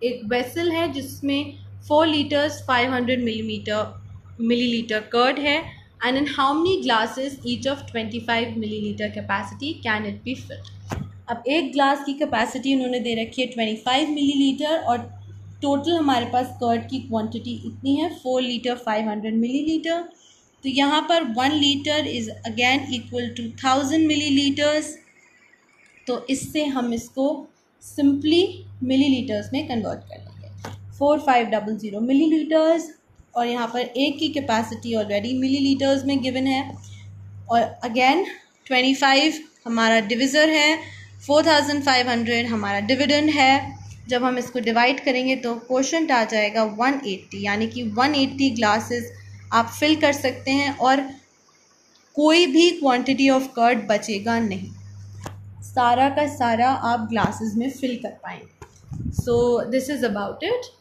एक वेसल है जिसमें 4 लीटर्स 500 मिलीलीटर कर्ड है, and in how many glasses each of 25 millilitre capacity can it be filled. अब एक ग्लास की कैपेसिटी उन्होंने दे रखी है 25 मिलीलीटर और टोटल हमारे पास कर्ड की क्वांटिटी इतनी है 4 लीटर 500 मिलीलीटर। तो यहाँ पर 1 litre is again equal to 1000 millilitres. तो इससे हम इसको सिंपली मिलीलीटर्स में कन्वर्ट कर लेंगे। 4500 मिलीलीटर्स, और यहाँ पर एक की कैपेसिटी ऑलरेडी मिलीलीटर्स में गिवन है, और अगेन 25 हमारा डिविज़र है, 4500 हमारा डिविडेंड है। जब हम इसको डिवाइड करेंगे तो क्वोशंट आ जाएगा 180, यानी कि 180 ग्लासेस आप फिल कर सकते हैं और कोई भी क्वांटिटी ऑफ कर्ड बचेगा नहीं, सारा का सारा आप ग्लासेस में फिल कर पाएंगे। So this is about it.